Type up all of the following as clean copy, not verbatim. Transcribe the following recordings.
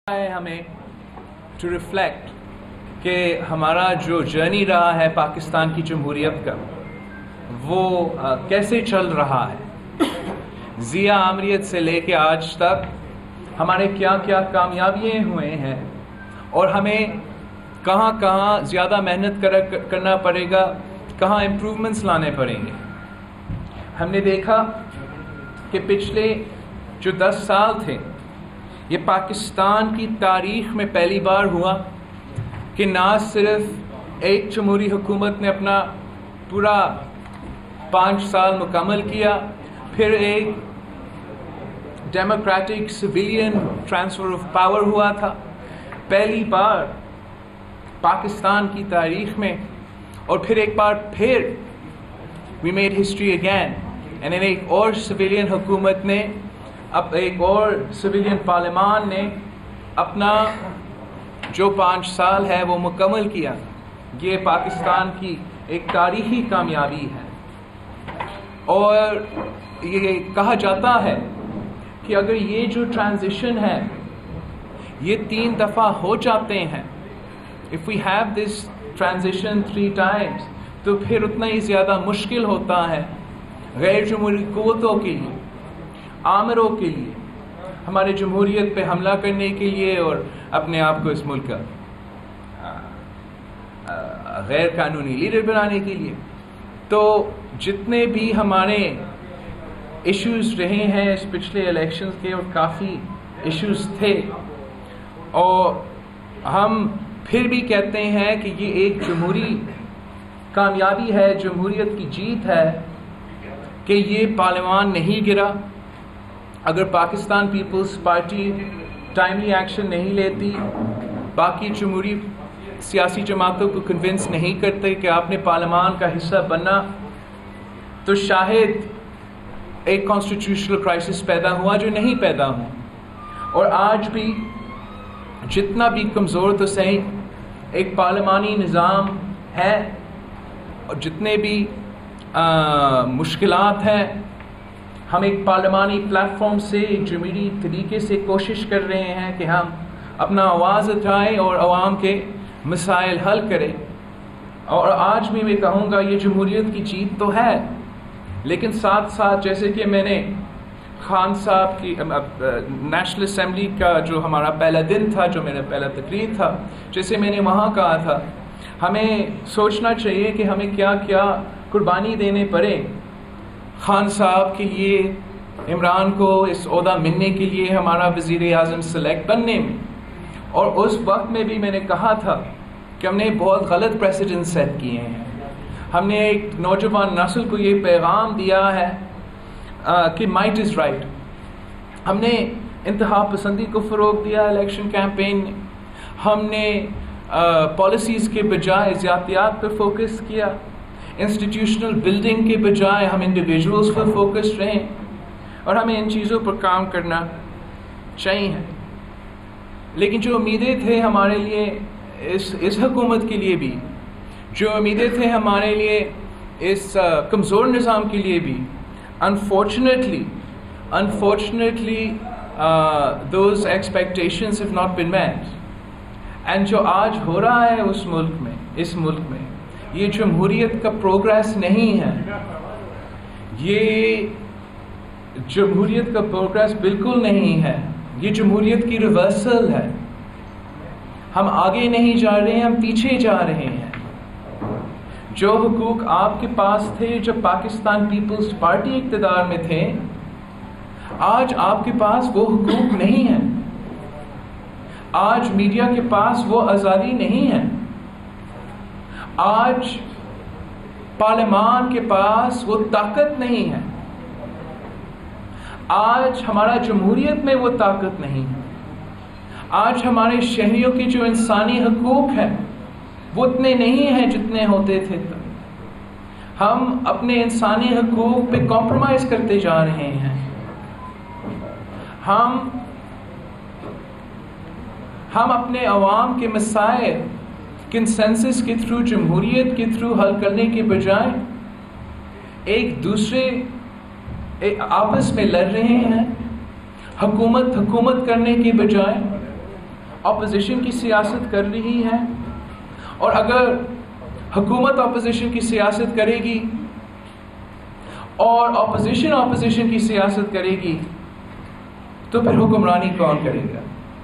ہے ہمیں to reflect کہ ہمارا جو جرنی رہا ہے پاکستان کی جمہوریت کا وہ کیسے چل رہا ہے، ضیاء آمریت سے لے کے آج تک ہمارے کیا کیا کامیابیاں ہوئے ہیں اور ہمیں کہاں کہاں زیادہ محنت کرنا پڑے گا، کہاں امپروومنٹس لانے پڑیں گے۔ ہم نے دیکھا کہ پچھلے جو 10 سال تھے یہ پاکستان کی تاریخ میں پہلی بار ہوا کہ نہ صرف ایک جمہوری حکومت نے اپنا پورا 5 سال مکمل کیا، پھر ایک democratic civilian transfer of power ہوا تھا پہلی بار پاکستان کی تاریخ میں، اور پھر ایک بار پھر we made history again and ایک اور سویلین حکومت نے اب ایک اور سویلین پارلیمان نے اپنا جو 5 سال ہے وہ مکمل کیا۔ یہ پاکستان کی ایک تاریخی کامیابی ہے، اور یہ کہا جاتا ہے کہ اگر یہ جو ٹرانزیشن ہے یہ 3 دفعہ ہو جاتے ہیں، if we have this transition 3 times، تو پھر اتنا ہی زیادہ مشکل ہوتا ہے غیر جمہوری قوتوں کے لیے، آمروں کے لیے، ہمارے جمہوریت پہ حملہ کرنے کے لیے اور اپنے آپ کو اس ملک کا غیر قانونی لیڈر بنانے کے لیے۔ تو جتنے بھی ہمارے ایشوز رہے ہیں اس پچھلے الیکشنز کے، اور کافی ایشوز تھے، اور ہم پھر بھی کہتے ہیں کہ یہ ایک جمہوری کامیابی ہے، جمہوریت کی جیت ہے کہ یہ پارلیمان نہیں گرا۔ اگر پاکستان پیپلز پارٹی ٹائملی ایکشن نہیں لیتی، باقی جمہوری سیاسی جماعتوں کو کنونس نہیں کرتے کہ آپ نے پارلیمان کا حصہ بننا، تو شاید ایک کانسٹیٹیوشنل کرائسس پیدا ہوا جو نہیں پیدا ہوا۔ اور آج بھی جتنا بھی کمزور تو صحیح ایک پارلیمانی نظام ہے، اور جتنے بھی مشکلات ہیں، ہم ایک پارلیمانی پلیٹ فارم سے جمہوری طریقے سے کوشش کر رہے ہیں کہ ہم اپنا آواز اٹھائیں اور عوام کے مسائل حل کریں۔ اور آج بھی میں کہوں گا یہ جمہوریت کی جیت تو ہے، لیکن ساتھ ساتھ جیسے کہ میں نے خان صاحب کی نیشنل اسمبلی کا جو ہمارا پہلا دن تھا، جو میرا پہلا تقریر تھا، جیسے میں نے وہاں کہا تھا، ہمیں سوچنا چاہیے کہ ہمیں کیا کیا قربانی دینے پڑے خان صاحب کے لیے، عمران کو اس عہدہ ملنے کے لیے، ہمارا وزیر اعظم سلیکٹ بننے میں۔ اور اس وقت میں بھی میں نے کہا تھا کہ ہم نے بہت غلط پریسیڈنٹ سیٹ کیے ہیں۔ ہم نے ایک نوجوان نسل کو یہ پیغام دیا ہے کہ مائٹ از رائٹ۔ ہم نے انتہا پسندی کو فروغ دیا الیکشن کیمپین میں، ہم نے پالیسیز کے بجائے زیادتیات پہ فوکس کیا، انسٹیٹیوشنل بلڈنگ کے بجائے ہم انڈیویجولز پر فوکس رہیں، اور ہمیں ان چیزوں پر کام کرنا چاہیے۔ لیکن جو امیدیں تھے ہمارے لیے اس حکومت کے لیے بھی، جو امیدیں تھے ہمارے لیے اس کمزور نظام کے لیے بھی، unfortunately those expectations have not been met۔ and جو آج ہو رہا ہے اس ملک میں یہ جمہوریت کا پروگریس نہیں ہے، یہ جمہوریت کا پروگریس بالکل نہیں ہے، یہ جمہوریت کی ریورسل ہے۔ ہم آگے نہیں جا رہے ہیں، ہم پیچھے جا رہے ہیں۔ جو حقوق آپ کے پاس تھے جب پاکستان پیپلز پارٹی اقتدار میں تھے، آج آپ کے پاس وہ حقوق نہیں ہیں۔ آج میڈیا کے پاس وہ آزادی نہیں ہے، آج پارلیمان کے پاس وہ طاقت نہیں ہے، آج ہمارا جمہوریت میں وہ طاقت نہیں ہے، آج ہمارے شہریوں کے جو انسانی حقوق ہیں وہ اتنے نہیں ہیں جتنے ہوتے تھے تب۔ ہم اپنے انسانی حقوق پہ کمپرومائز کرتے جا رہے ہیں۔ ہم اپنے عوام کے مسائل کنسنسس کے تھرو، جمہوریت کے تھرو حل کرنے کے بجائے ایک دوسرے آپس میں لڑ رہے ہیں۔ حکومت کرنے کے بجائے اپوزیشن کی سیاست کر رہی ہے، اور اگر حکومت اپوزیشن کی سیاست کرے گی اور اپوزیشن کی سیاست کرے گی تو پھر حکمرانی کون کرے گا؟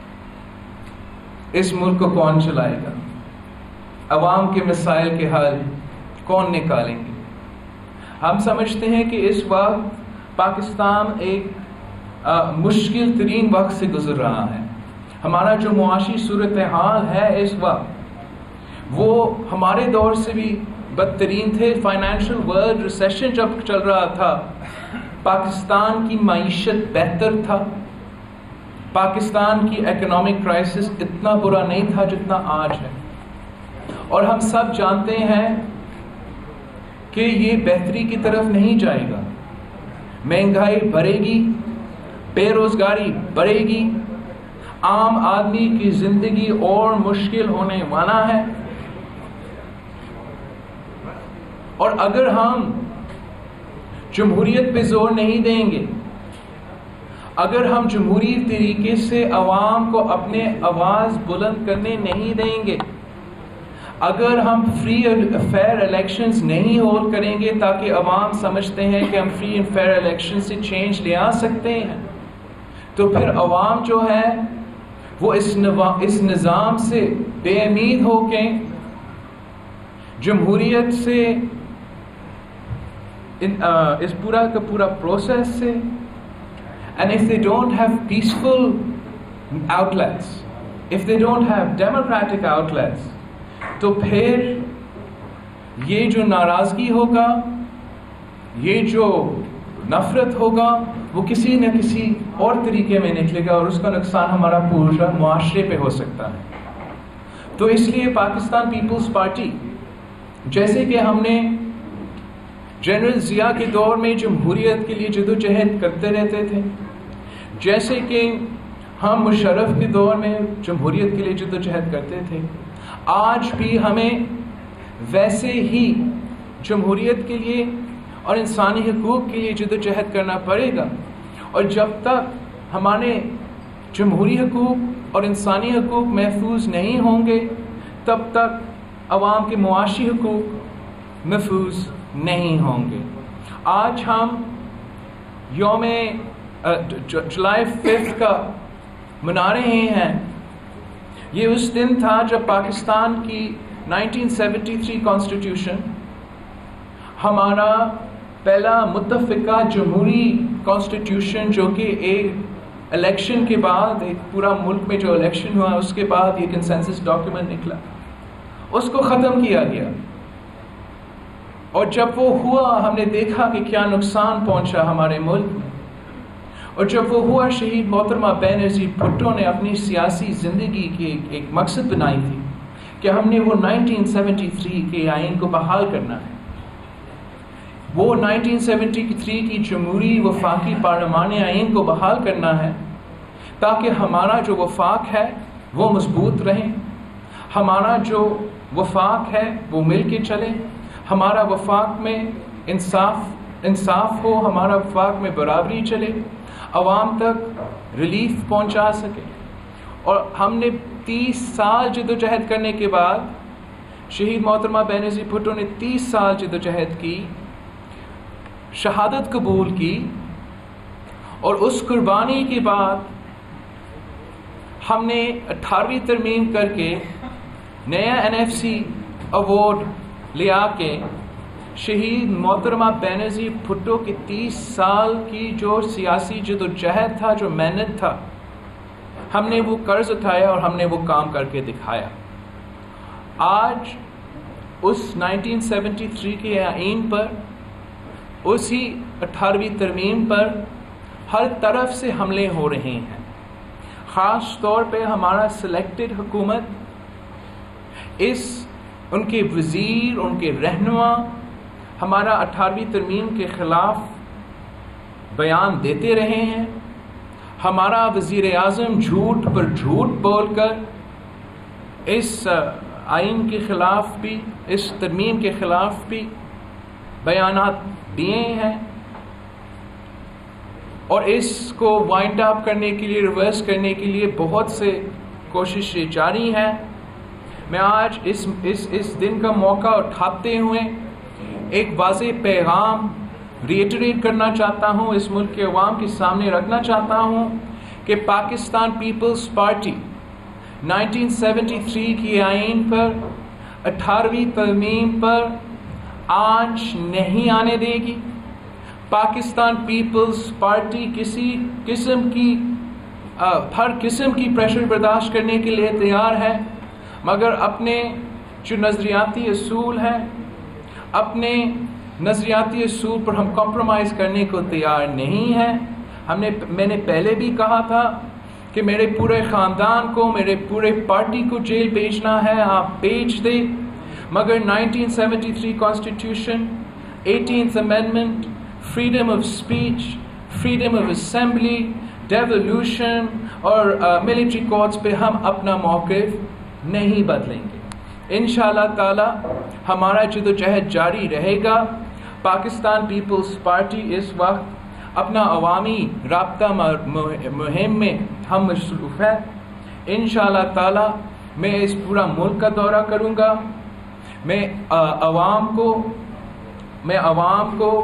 اس ملک کو کون چلائے گا؟ عوام کے مسائل کے حل کون نکالیں گے؟ ہم سمجھتے ہیں کہ اس وقت پاکستان ایک مشکل ترین وقت سے گزر رہا ہے. ہمارا جو معاشی صورتحال ہے اس وقت وہ ہمارے دور سے بھی بدترین تھے. فائنینشیل ورلڈ ریسیشن جب چل رہا تھا پاکستان کی معیشت بہتر تھا. پاکستان کی اکنامک کرائسس اتنا برا نہیں تھا جتنا آج ہے، اور ہم سب جانتے ہیں کہ یہ بہتری کی طرف نہیں جائے گا. مہنگائی بڑھے گی، بے روزگاری بڑھے گی، عام آدمی کی زندگی اور مشکل ہونے والا ہے. اور اگر ہم جمہوریت پہ زور نہیں دیں گے، اگر ہم جمہوری طریقے سے عوام کو اپنے آواز بلند کرنے نہیں دیں گے، اگر ہم فری اینڈ فیئر الیکشنز نہیں ہولڈ کریں گے تاکہ عوام سمجھتے ہیں کہ ہم فری اینڈ فیئر الیکشن سے چینج لے آ سکتے ہیں، تو پھر عوام جو ہے وہ اس نظام سے بے امید ہو کے جمہوریت سے اس پورا کا پورا پروسیس سے، and if they don't have peaceful outlets, if they don't have democratic outlets, تو پھر یہ جو ناراضگی ہوگا، یہ جو نفرت ہوگا، وہ کسی نہ کسی اور طریقے میں نکلے گا اور اس کا نقصان ہمارا پورا معاشرے پہ ہو سکتا ہے. تو اس لیے پاکستان پیپلز پارٹی، جیسے کہ ہم نے جنرل ضیاء کے دور میں جمہوریت کے لیے جدوجہد کرتے رہتے تھے، جیسے کہ ہم مشرف کے دور میں جمہوریت کے لیے جدوجہد کرتے تھے، آج بھی ہمیں ویسے ہی جمہوریت کے لیے اور انسانی حقوق کے لیے جدوجہد کرنا پڑے گا. اور جب تک ہمارے جمہوری حقوق اور انسانی حقوق محفوظ نہیں ہوں گے تب تک عوام کے معاشی حقوق محفوظ نہیں ہوں گے. آج ہم یوم جولائی 5 کا منا رہے ہیں. یہ اس دن تھا جب پاکستان کی 1973 کانسٹیٹیوشن، ہمارا پہلا متفقہ جمہوری کانسٹیٹیوشن، جو کہ ایک الیکشن کے بعد، ایک پورا ملک میں جو الیکشن ہوا اس کے بعد یہ کنسنسس ڈاکیومنٹ نکلا، اس کو ختم کیا گیا. اور جب وہ ہوا ہم نے دیکھا کہ کیا نقصان پہنچا ہمارے ملک میں. اور جب وہ ہوا شہید محترمہ بے نظیر بھٹو نے اپنی سیاسی زندگی کی ایک مقصد بنائی تھی کہ ہم نے وہ 1973 کے آئین کو بحال کرنا ہے. وہ 1973 کی جمہوری وفاقی پارلیمانی آئین کو بحال کرنا ہے تاکہ ہمارا جو وفاق ہے وہ مضبوط رہے، ہمارا جو وفاق ہے وہ مل کے چلے، ہمارا وفاق میں انصاف ہو، ہمارا وفاق میں برابری چلے، عوام تک ریلیف پہنچا سکے. اور ہم نے 30 سال جدوجہد کرنے کے بعد، شہید محترمہ بے نظیر بھٹو نے 30 سال جدوجہد کی، شہادت قبول کی، اور اس قربانی کے بعد ہم نے 18ویں ترمیم کر کے نیا NFC ایوارڈ لے آ کے شہید محترمہ بے نظیر بھٹو کی 30 سال کی جو سیاسی جدوجہد تھا، جو محنت تھا، ہم نے وہ قرض اٹھایا اور ہم نے وہ کام کر کے دکھایا. آج اس 1973 کے آئین پر، اسی 18ویں ترمیم پر ہر طرف سے حملے ہو رہے ہیں. خاص طور پہ ہمارا سلیکٹڈ حکومت، ان کے وزیر، ان کے رہنما ہمارا 18ویں ترمیم کے خلاف بیان دیتے رہے ہیں. ہمارا وزیر اعظم جھوٹ پر جھوٹ بول کر اس آئین کے خلاف بھی، اس ترمیم کے خلاف بھی بیانات دیے ہیں، اور اس کو وائنڈ اپ کرنے کے لیے، ریورس کرنے کے لیے بہت سے کوششیں جاری ہیں. میں آج اس دن کا موقع اٹھاتے ہوئے ایک واضح پیغام ریٹریٹ کرنا چاہتا ہوں، اس ملک کے عوام کے سامنے رکھنا چاہتا ہوں کہ پاکستان پیپلز پارٹی 1973 کی آئین پر 18ویں ترمیم پر آنچ نہیں آنے دے گی. پاکستان پیپلز پارٹی ہر قسم کی پریشر برداشت کرنے کے لیے تیار ہے، مگر اپنے جو نظریاتی اصول ہیں، اپنے نظریاتی اصول پر ہم کمپرومائز کرنے کو تیار نہیں ہیں. میں نے پہلے بھی کہا تھا کہ میرے پورے خاندان کو، میرے پورے پارٹی کو جیل بھیجنا ہے، آپ بھیج دیں، مگر 1973 constitution, 18th amendment, freedom of speech, freedom of assembly, devolution اور ملٹری کورٹس پہ ہم اپنا موقف نہیں بدلیں گے. انشاءاللہ تعالی ہمارا جدوجہد جاری رہے گا. پاکستان پیپلز پارٹی اس وقت اپنا عوامی رابطہ مہم میں ہم مصروف ہے. انشاءاللہ تعالی میں اس پورا ملک کا دورہ کروں گا. میں عوام کو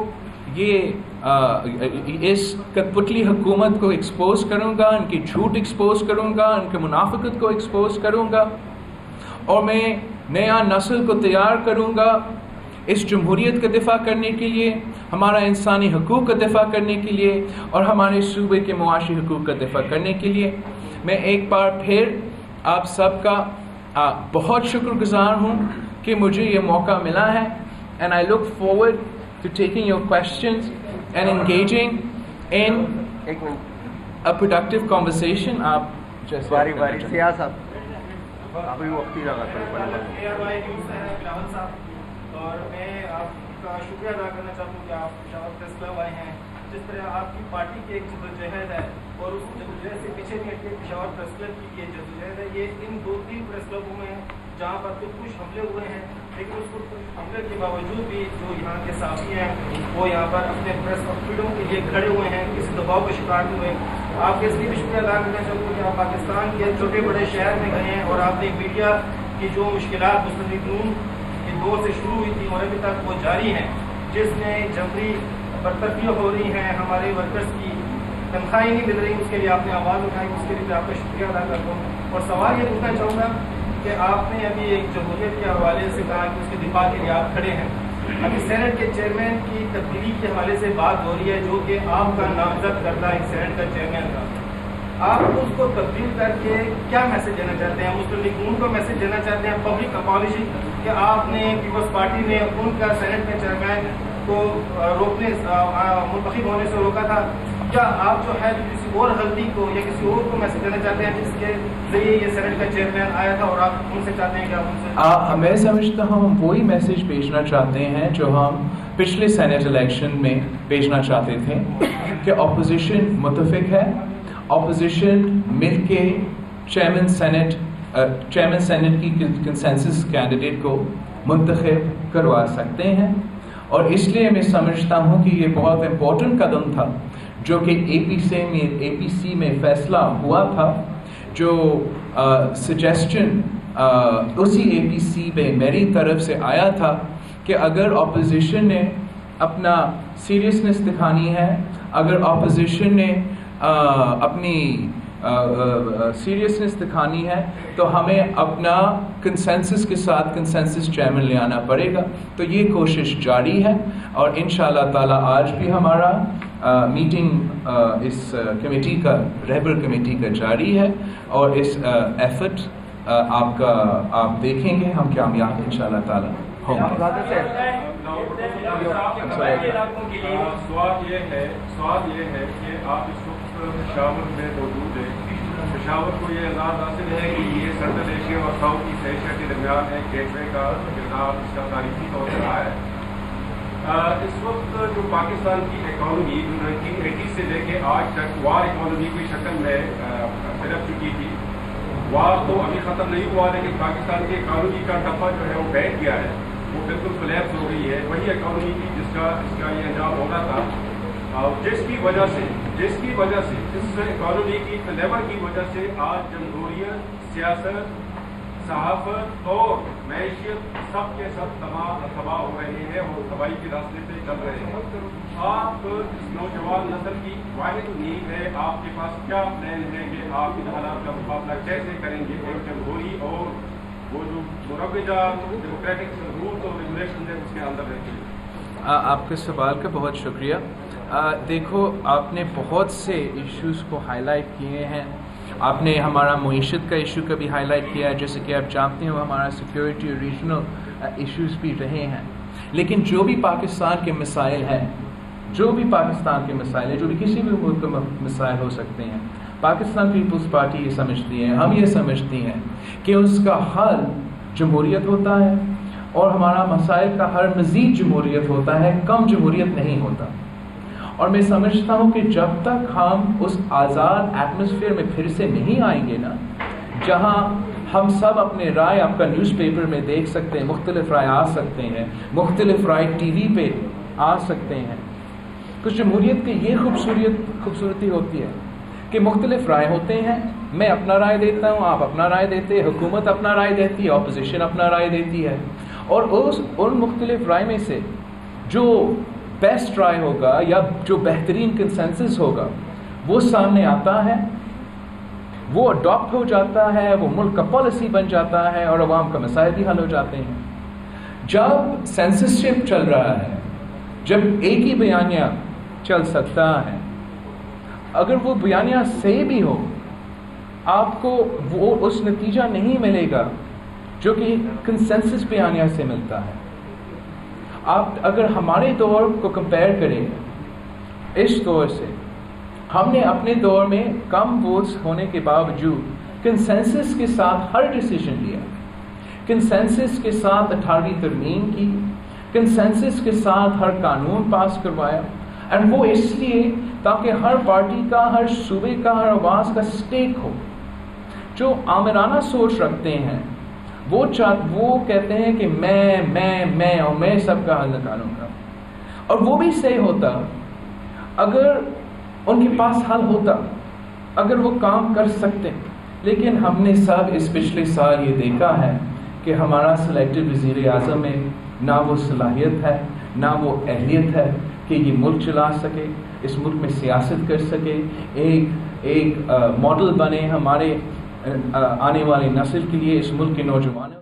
اس کٹپٹلی حکومت کو ایکسپوز کروں گا، ان کی جھوٹ ایکسپوز کروں گا، ان کے منافقت کو ایکسپوز کروں گا، اور میں نیا نسل کو تیار کروں گا اس جمہوریت کا دفاع کرنے کے لیے، ہمارا انسانی حقوق کا دفاع کرنے کے لیے، اور ہمارے صوبے کے معاشی حقوق کا دفاع کرنے کے لیے. میں ایک بار پھر آپ سب کا بہت شکر گزار ہوں کہ مجھے یہ موقع ملا ہے. And I look forward to taking your questions and engaging in a productive conversation. آپ جیسے باری سیاح صاحب ابھی وقتی لگا اور میں آپ کا شکریہ ادا کرنا چاہتا ہوں کہ آپ پشاور پریس کلب آئے ہیں. جس طرح آپ کی پارٹی کی ایک جدوجہد ہے اور اس جدوجہد سے پیچھے نہیں ہٹ کے پشاور پریس کلب کی یہ جدوجہد ہے. یہ ان 2-3 پریس کلبوں میں ہیں جہاں پر کچھ حملے ہوئے ہیں، لیکن اس حملے کے باوجود بھی جو یہاں کے صحافی ہیں وہ یہاں پر اپنے پریس فریڈم کے لیے کھڑے ہوئے ہیں، کسی دباؤ کا شکار نہیں ہوئے. آپ کے اس لیے بھی شکریہ ادا کرنا چاہتا ہوں کہ آپ پاکستان کے چھوٹے بڑے شہر میں گئے ہیں اور آپ نے میڈیا کی جو مشکلات مسلم نون کے دور سے شروع ہوئی تھی اور ابھی تک وہ جاری ہیں، جس میں جبری برطرفیاں ہو رہی ہیں، ہمارے ورکرز کی تنخواہیں نہیں مل رہی، اس کے لیے آپ نے آواز اٹھائی، اس کے لیے آپ کا شکریہ ادا کرتا ہوں. اور سوال یہ پوچھنا چاہوں گا کہ آپ نے ابھی ایک جمہوریت کے حوالے سے کہا کہ اس کے دفاع کے لیے آپ کھڑے ہیں. ابھی سینٹ کے چیئرمین کی تبدیلی کے حوالے سے بات ہو رہی ہے، جو کہ آپ کا نامزد کردہ ایک سینٹ کا چیئرمین تھا. آپ اس کو تبدیل کر کے کیا میسج دینا چاہتے ہیں؟ مسلم لیگ نون کو میسج دینا چاہتے ہیں پبلک اپالوجی کہ آپ نے پیپلز پارٹی نے ان کا سینٹ کے چیئرمین کو روکنے منتخب ہونے سے روکا تھا، یا آپ جو ہے کسی اور غلطی کو یا کسی اور کو میسج دینا چاہتے ہیں جس کے ذریعے یہ سینٹ کا چیئرمین آیا تھا اور آپ ان سے چاہتے ہیں کہ آپ ان سے میں سمجھتا ہوں ہم وہی میسج بھیجنا چاہتے ہیں جو ہم پچھلے سینٹ الیکشن میں بھیجنا چاہتے تھے کہ اپوزیشن متفق ہے، اپوزیشن مل کے چیئرمین سینٹ کی کنسنسس کینڈیڈیٹ کو منتخب کروا سکتے ہیں. اور اس لیے میں سمجھتا ہوں کہ یہ بہت امپورٹنٹ قدم تھا جو کہ اے پی سی میں فیصلہ ہوا تھا، جو سجیسشن اسی اے پی سی میں میری طرف سے آیا تھا کہ اگر اپوزیشن نے اپنا سیریسنس دکھانی ہے، اگر اپوزیشن نے اپنی سیریسنس دکھانی ہے تو ہمیں اپنا کنسنسس کے ساتھ کنسنسس چیئرمین لے آنا پڑے گا. تو یہ کوشش جاری ہے اور انشاءاللہ تعالی آج بھی ہمارا میٹنگ اس کمیٹی کا رہبر کمیٹی کا جاری ہے اور اس ایفرٹ آپ دیکھیں گے ہم کامیاب انشاءاللہ تعالی ہوں گے. سوال یہ ہے کہ آپ اس وقت پشاور میں موجود ہیں. پشاور کو یہ اعزاز حاصل ہے کہ یہ سنٹرل ایشیا اور ساؤتھ ایسٹ ایشیا کے درمیان ایک گیٹ وے کا کردار اس کا تاریخی طور پر رہا ہے. اس وقت جو پاکستان کی اکانومی 1980 سے لے کے آج تک وار اکانومی کی شکل میں پھیل چکی تھی. وار تو ابھی ختم نہیں ہوا لیکن پاکستان کی اکانومی کا ٹپا جو ہے وہ بیٹھ گیا ہے، وہ بالکل کولیپس ہو گئی ہے. وہی اکانومی تھی جس کا یہ انجام ہونا تھا. جس کی وجہ سے اس اکانومی کی لیور کی وجہ سے آج جمہوریت، سیاست، صحافت اور معیشت سب کے سب تباہ ہو رہے ہیں اور تباہی کے راستے پہ چل رہے ہیں. آپ اس نوجوان نسل کی واحد نیڈ ہے، آپ کے پاس کیا پلان ہے کہ آپ ان حالات کا مقابلہ کیسے کریں گے؟ ایک جمہوری اور وہ جو مروجہ ڈیموکریٹک رولز اور ریگولیشن ہے اس کے اندر رہتے ہیں. آپ کے سوال کا بہت شکریہ. دیکھو، آپ نے بہت سے ایشوز کو ہائی لائٹ کیے ہیں. آپ نے ہمارا معیشت کا ایشو کا بھی ہائی لائٹ کیا ہے، جیسے کہ آپ جانتے ہیں ہمارا سیکیورٹی اور ریجنل ایشوز بھی رہے ہیں. لیکن جو بھی پاکستان کے مسائل ہیں، جو بھی کسی بھی ملک کے مسائل ہو سکتے ہیں، پاکستان پیپلز پارٹی یہ سمجھتی ہے، ہم یہ سمجھتی ہیں کہ اس کا حل جمہوریت ہوتا ہے اور ہمارا مسائل کا حل مزید جمہوریت ہوتا ہے، کم جمہوریت نہیں ہوتا. اور میں سمجھتا ہوں کہ جب تک ہم اس آزاد ایٹماسفیئر میں پھر سے نہیں آئیں گے نا، جہاں ہم سب اپنے رائے، آپ کا نیوز پیپر میں دیکھ سکتے ہیں، مختلف رائے آ سکتے ہیں، مختلف رائے ٹی وی پہ آ سکتے ہیں. کچھ جمہوریت کی یہ خوبصورتی ہوتی ہے کہ مختلف رائے ہوتے ہیں، میں اپنا رائے دیتا ہوں، آپ اپنا رائے دیتے ہیں، حکومت اپنا رائے دیتی ہے، اپوزیشن اپنا رائے دیتی ہے، اور ان مختلف رائے میں سے جو بیسٹ رائے ہوگا یا جو بہترین کنسنسس ہوگا وہ سامنے آتا ہے، وہ اڈاپٹ ہو جاتا ہے، وہ ملک کا پالیسی بن جاتا ہے اور عوام کا مسائل بھی حل ہو جاتے ہیں. جب سینسسشپ چل رہا ہے، جب ایک ہی بیانیہ چل سکتا ہے، اگر وہ بیانیہ صحیح بھی ہو، آپ کو وہ اس نتیجہ نہیں ملے گا جو کہ کنسنسس بیانیہ سے ملتا ہے. آپ اگر ہمارے دور کو کمپیئر کریں اس دور سے، ہم نے اپنے دور میں کم ووٹس ہونے کے باوجود کنسنسس کے ساتھ ہر ڈیسیجن لیا، کنسنسس کے ساتھ 18ویں ترمیم کی، کنسنسس کے ساتھ ہر قانون پاس کروایا. اینڈ وہ اس لیے تاکہ ہر پارٹی کا، ہر صوبے کا، ہر آواز کا سٹیک ہو. جو آمرانہ سوچ رکھتے ہیں وہ کہتے ہیں کہ میں اور میں سب کا حل نکالوں گا، اور وہ بھی صحیح ہوتا اگر ان کے پاس حل ہوتا، اگر وہ کام کر سکتے. لیکن ہم نے سب اس پچھلے سال یہ دیکھا ہے کہ ہمارا سلیکٹڈ وزیر اعظم میں نہ وہ صلاحیت ہے، نہ وہ اہلیت ہے کہ یہ ملک چلا سکے، اس ملک میں سیاست کر سکے، ایک ماڈل بنے ہمارے آنے والی نسل کے لیے، اس ملک کے نوجوانوں